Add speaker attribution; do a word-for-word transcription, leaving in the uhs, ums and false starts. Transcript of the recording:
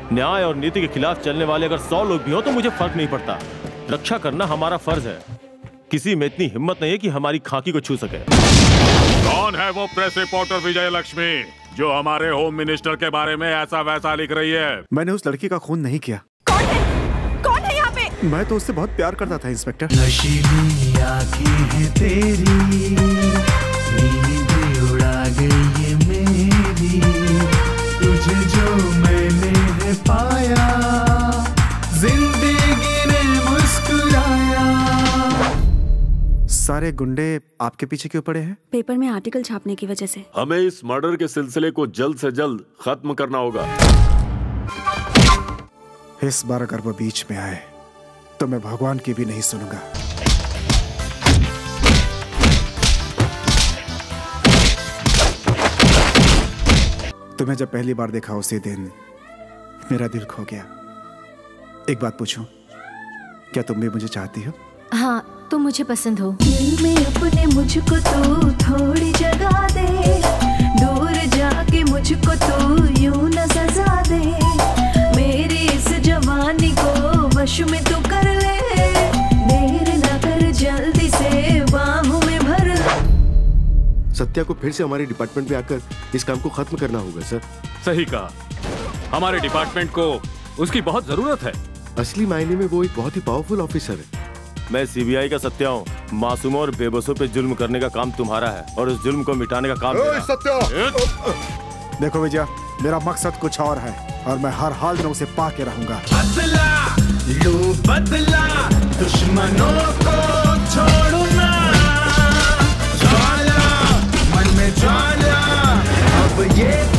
Speaker 1: न्याय और नीति के खिलाफ चलने वाले अगर सौ लोग भी हो तो मुझे फर्क नहीं पड़ता। रक्षा करना हमारा फर्ज है। किसी में इतनी हिम्मत नहीं है कि हमारी खाकी को छू सके।
Speaker 2: कौन है वो प्रेस रिपोर्टर विजय लक्ष्मी जो हमारे होम मिनिस्टर के बारे में ऐसा वैसा लिख रही है?
Speaker 3: मैंने उस लड़की का खून नहीं किया।
Speaker 4: कौन है? कौन है यहाँ पे?
Speaker 3: मैं तो उससे बहुत प्यार करता था इंस्पेक्टर।
Speaker 5: नशीली आँखें हैं तेरी, नींद उड़ा गई ये मेरी, तुझे जो मैंने है पाया, जिंदगी ने मुस्कुराया।
Speaker 3: सारे गुंडे आपके पीछे क्यों पड़े हैं?
Speaker 4: पेपर में आर्टिकल छापने की वजह से।
Speaker 2: हमें इस मर्डर के सिलसिले को जल्द से जल्द खत्म करना होगा।
Speaker 3: इस बार अगर वो बीच में आए तो मैं भगवान की भी नहीं सुनूंगा। तुम्हें जब पहली बार देखा उसी दिन मेरा दिल खो गया। एक बात पूछूं, क्या तुम भी मुझे चाहती हो?
Speaker 4: हाँ, तुम मुझे पसंद हो।
Speaker 5: दिल में अपने मुझको तू थोड़ी जगह दे, दूर जाके मुझको तू यूं न सजा दे, मेरी इस जवानी को वश में तू कर ले, देर न कर जल्दी से बाहों में भर ले।
Speaker 6: सत्या को फिर से हमारे डिपार्टमेंट में आकर इस काम को खत्म करना होगा सर।
Speaker 2: सही कहा, हमारे डिपार्टमेंट को उसकी बहुत जरूरत है।
Speaker 6: असली मायने में वो एक बहुत ही पावरफुल ऑफिसर है।
Speaker 1: मैं सीबीआई का सत्या हूँ। मासूमों और बेबसों पे जुल्म करने का काम तुम्हारा है और उस जुल्म को मिटाने का काम मेरा।
Speaker 6: सत्या!
Speaker 3: देखो विजय, मेरा मकसद कुछ और है और मैं हर हाल में उसे पा के रहूंगा।
Speaker 5: बदला लो बदला, दुश्मनों को छोड़ो ना, ज्वाला मन में ज्वाला, अब ये